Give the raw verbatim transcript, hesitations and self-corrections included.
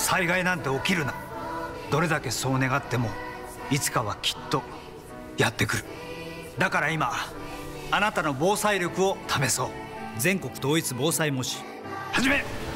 災害なんて起きるな。どれだけそう願ってもいつかはきっとやってくる。だから今あなたの防災力を試そう。全国統一防災模試始め。